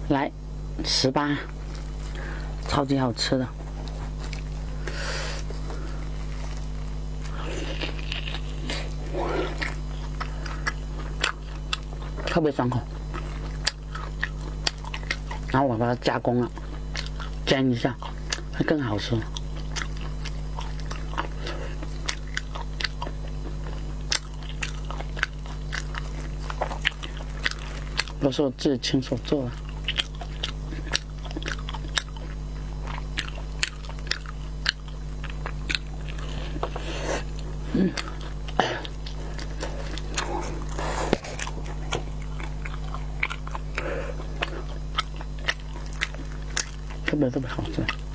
来吃吧，超级好吃的。特别爽口，然后我把它加工了，煎一下，会更好吃。都是我自己亲手做的。特别好吃。